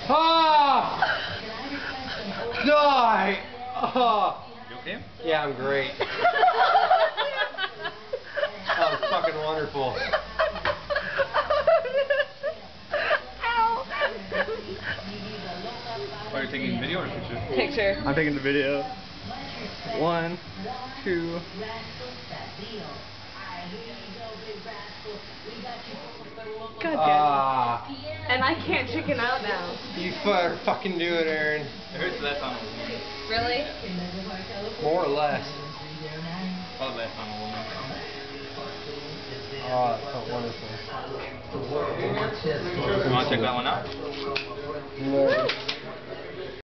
Oh! Die! Oh! You okay? Yeah, I'm great. That was fucking wonderful. Are you taking video or picture? Picture. I'm taking the video. 1, 2. God damn. And I can't chicken out now. You fucking do it, Aaron. It hurts less on a woman. Really? More or less. Probably less on a woman. Oh, that felt wonderful. You want to check that one out? No.